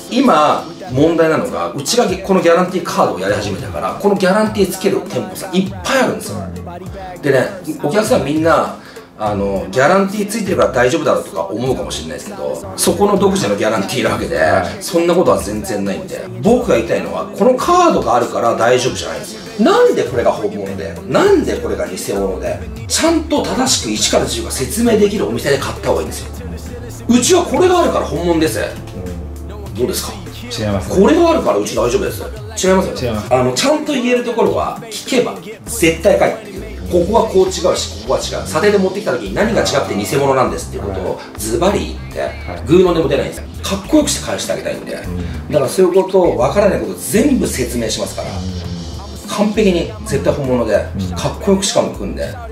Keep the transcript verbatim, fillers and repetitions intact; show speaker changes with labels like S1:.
S1: 今問題なのが、うちがこのギャランティーカードをやり始めたから、このギャランティーつける店舗さいっぱいあるんですよ。でね、お客さんみんなあのギャランティーついてるから大丈夫だろうとか思うかもしれないですけど、そこの独自のギャランティーなわけで、そんなことは全然ないんで、僕が言いたいのはこのカードがあるから大丈夫じゃないんですよ。なんでこれが本物で、なんでこれが偽物で、ちゃんと正しくいちからじゅうが説明できるお店で買った方がいいんですよ。うちはこれがあるから本物です。どうですか？
S2: 違います、
S1: これがあるからうち大丈夫です。違いますよね。
S2: 違います。
S1: あのちゃんと言えるところは聞けば絶対返ってくる。ここはこう違うし、ここは違う。査定で持ってきた時に何が違くて偽物なんですっていうことをズバリ言って、グーの音も出ないんですよ。かっこよくして返してあげたいんで、だからそういうことを分からないことを全部説明しますから、完璧に絶対本物でかっこよくしかも組んで。